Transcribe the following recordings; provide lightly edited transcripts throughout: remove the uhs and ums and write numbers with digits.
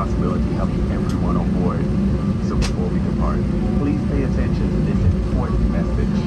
responsibility helping everyone on board. So before we depart, please pay attention to this important message.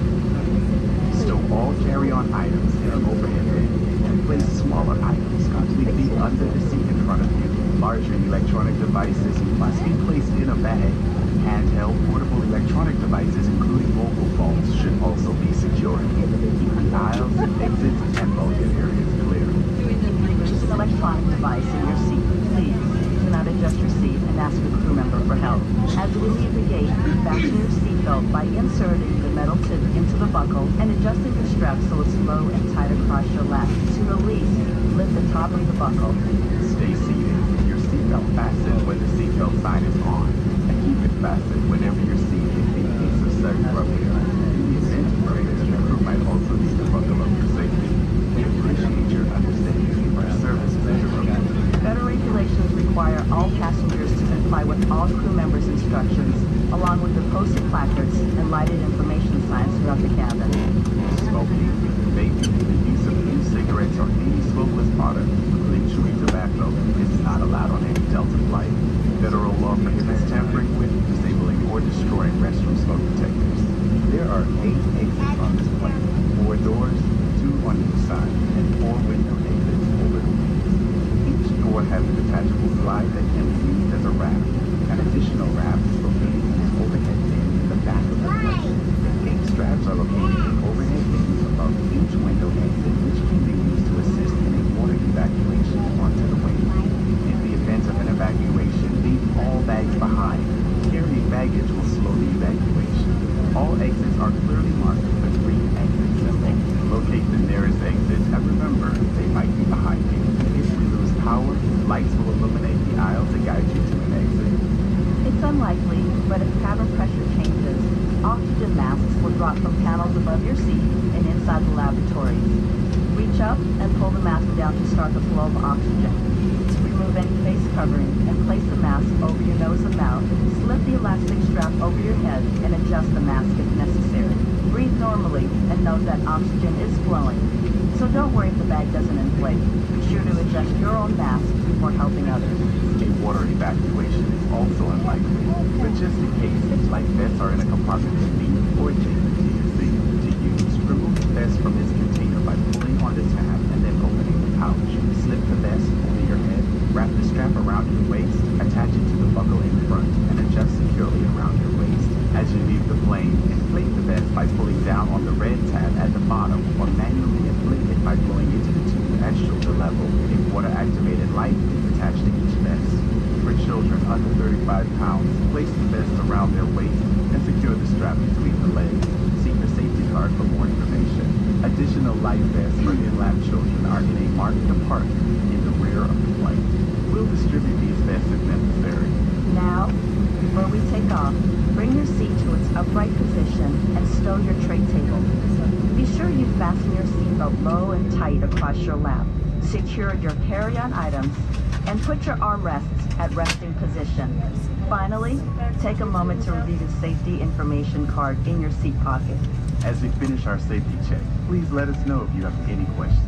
Stow all carry-on items in an overhead bin and place smaller items completely under the seat in front of you. Larger electronic devices must be placed in a bag. Handheld portable electronic devices, including mobile phones, should also be secured. Keep the aisles, exits, and bulkhead areas clear. Choose an electronic device in your seat. Please do not adjust your seat and ask a crew member for help. As we leave the gate, fasten your seatbelt by inserting the metal tip into the buckle and adjusting your strap so it's low and tight across your lap. To release, lift the top of the buckle. Stay seated with your seatbelt fastened when the seatbelt sign is on, and keep it fastened whenever your seat is in case of sudden rupture. In the event of rupture, the crew might also need to buckle up for safety. We appreciate your understanding of our service measure. Better regulations require all passengers to comply with all crew members' instructions, along with the posted placards and lighted information signs throughout the cabin. Smoking, vaping, the use of e-cigarettes or any smokeless product, including chewing tobacco, is not allowed on any Delta flight. Federal law prohibits tampering with, disabling, or destroying restroom smoke detectors. There are 8 exits on this plane, 4 doors, 2 on each side, and 4 window exits over the wings. Each door has a detachable slide that can be used as a raft. An additional raft is located in an overhead bin in the back of the plane. 8 straps are located in overhead bins above each window exit, which can be used to assist in a water evacuation onto the wing. In the event of an evacuation, leave all bags behind. Carrying baggage will slow the evacuation. All exits are clearly marked with a green exit symbol. Locate the nearest exit and remember, they might be behind you. If we lose power, lights will illuminate the aisle to guide you to an exit. It's unlikely, but if cabin pressure changes, oxygen masks will drop from panels above your seat and inside the lavatories. Reach up and pull the mask down to start the flow of oxygen. Remove any face covering and place the mask over your nose and mouth. Slip the elastic strap over your head and adjust the mask if necessary. Breathe normally and note that oxygen is flowing. So don't worry if the bag doesn't inflate. Be sure to adjust your own mask before helping others. A water evacuation is also unlikely, but just in case, life vests are in a compartment beneath or adjacent to your seat. To use, remove the vest from its container by pulling on the tab and then opening the pouch. Slip the vest over your head, wrap the strap around your waist, attach it to the buckle in front, and adjust securely around your waist. As you leave the plane, inflate the vest by pulling down on the red tab at the bottom or manually inflate it by blowing into the tube at shoulder level. A water-activated light is attached to each vest. For children under 35 pounds, place the vest around their waist and secure the strap between the legs. See the safety card for more information. Additional life vests for in-lap children are in a marked compartment in the rear of the flight. We'll distribute these vests if necessary. Now, before we take off, bring your seat to its upright position and stow your tray table. Be sure you fasten your seatbelt low and tight across your lap. Secure your carry-on items and put your armrests at resting position. Finally, take a moment to review the safety information card in your seat pocket. As we finish our safety check, please let us know if you have any questions.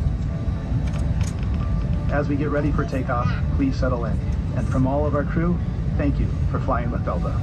As we get ready for takeoff, please settle in. And from all of our crew, thank you for flying with Delta.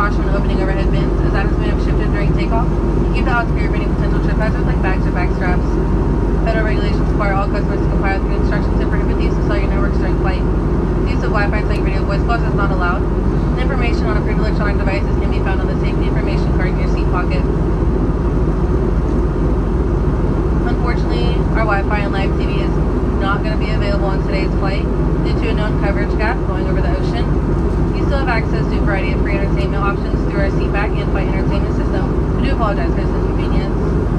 caution when opening overhead bins, as items may have shifted during takeoff. Keep the odds clear of any potential trip hazards like bags or bag straps. Federal regulations require all customers to comply with the instructions and prohibit the use of cellular networks during flight. The use of Wi-Fi and cellular video voice calls is not allowed. Information on approved electronic devices can be found on the safety information card in your seat pocket. Unfortunately, our Wi-Fi and live TV is not going to be available on today's flight due to a known coverage gap going over the ocean. You still have access to a variety of free entertainment options through our seatback and flight entertainment system. We do apologize for this inconvenience.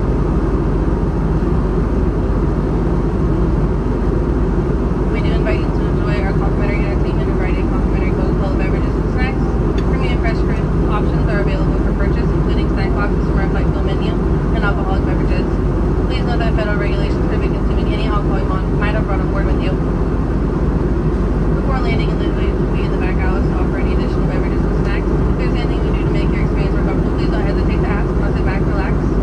We do invite you to enjoy our complimentary entertainment and a variety of complimentary Coca-Cola beverages and snacks. Premium fresh fruit options are available for purchase, including snack boxes from our flight fuel menu and alcoholic beverages. Please note that federal regulations prohibit consuming any alcohol you might have brought on board with you. Before landing in Lihu'e, we'll be in the back aisles to offer any additional beverages and snacks. If there's anything we do to make your experience more comfortable, please don't hesitate to ask. I'll sit back, relax,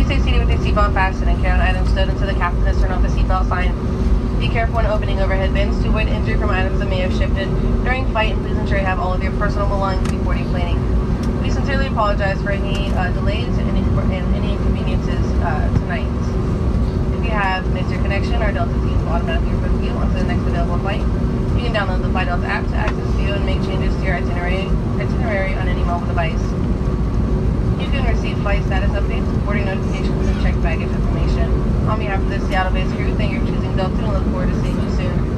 stay seated with your seatbelt fastened and carry on items stowed until the captain has turned off the seatbelt sign. Be careful when opening overhead bins to avoid injury from items that may have shifted during flight, and please ensure you have all of your personal belongings before deplaning. We sincerely apologize for any delays and any inconveniences tonight. If you have missed your connection, our Delta team will automatically book you onto the next available flight. You can download the Flight Delta app to access view and make changes to your itinerary on any mobile device. You can receive flight status updates, boarding notifications, and check baggage information. On behalf of the Seattle-based crew, thank you for choosing Delta and look forward to seeing you soon.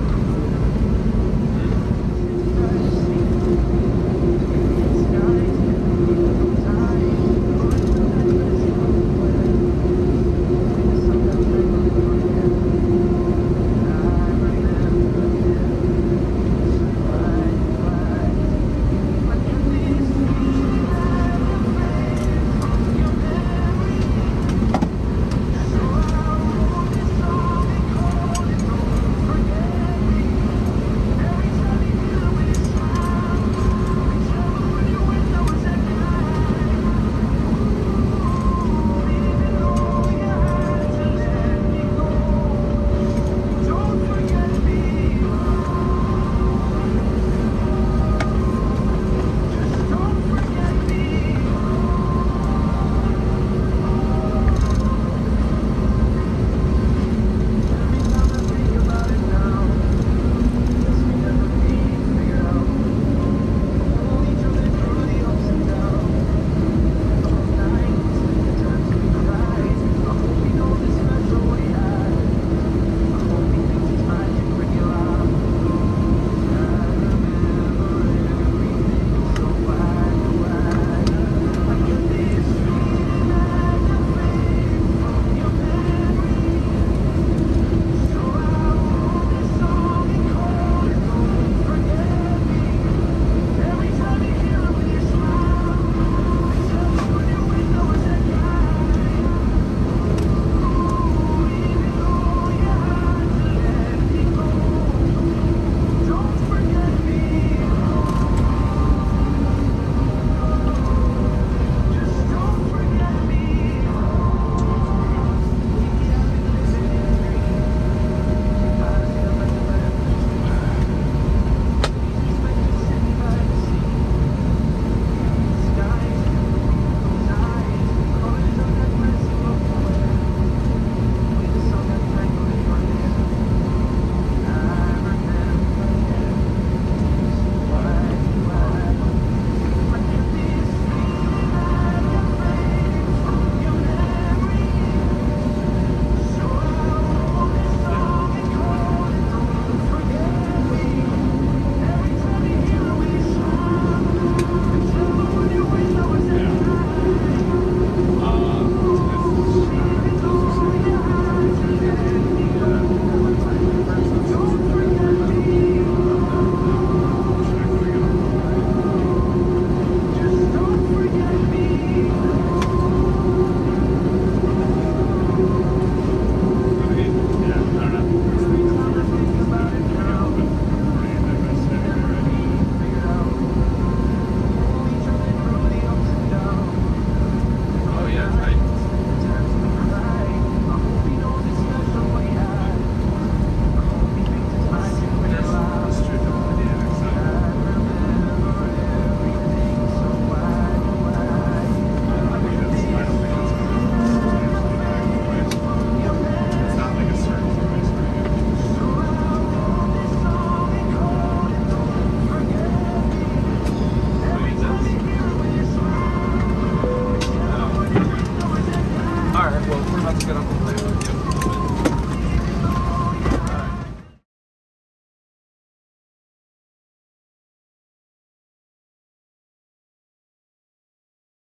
Alright, well, we're about to get on the plane with you.